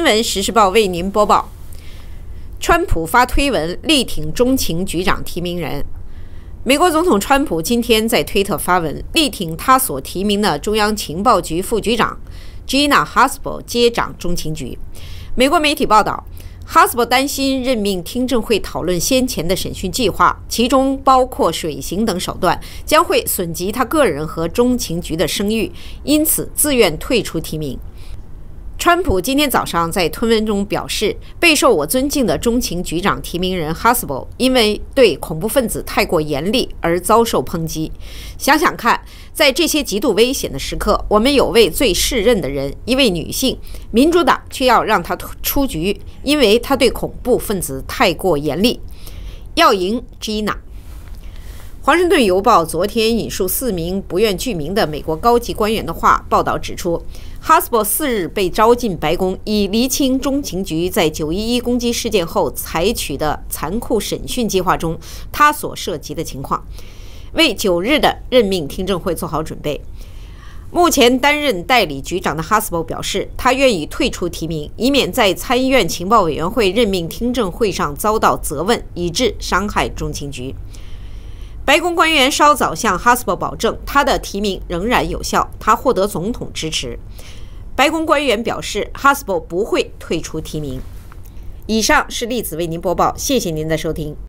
闻时事报为您播报：川普发推文力挺中情局长提名人。美国总统川普今天在推特发文，力挺他所提名的中央情报局副局长 Gina Haspel 接掌中情局。美国媒体报道，哈斯伯担心任命听证会讨论先前的审讯计划，其中包括水刑等手段，将会损及他个人和中情局的声誉，因此自愿退出提名。川普今天早上在推文中表示，备受我尊敬的中情局长提名人哈斯伯因为对恐怖分子太过严厉而遭受抨击。想想看，在这些极度危险的时刻，我们有位最适任的人，一位女性，民主党却要让她出局，因为她对恐怖分子太过严厉。要赢 Gina。华盛顿邮报昨天引述4名不愿具名的美国高级官员的话，报道指出，哈斯伯4日被招进白宫，以厘清中情局在911攻击事件后采取的残酷审讯计划中他所涉及的情况，为9日的任命听证会做好准备。目前担任代理局长的哈斯伯表示，他愿意退出提名，以免在参议院情报委员会任命听证会上遭到责问，以致伤害中情局。白宫官员稍早向哈斯伯保证，他的提名仍然有效，他获得总统支持。白宫官员表示，哈斯伯不会退出提名。以上是栗子为您播报，谢谢您的收听。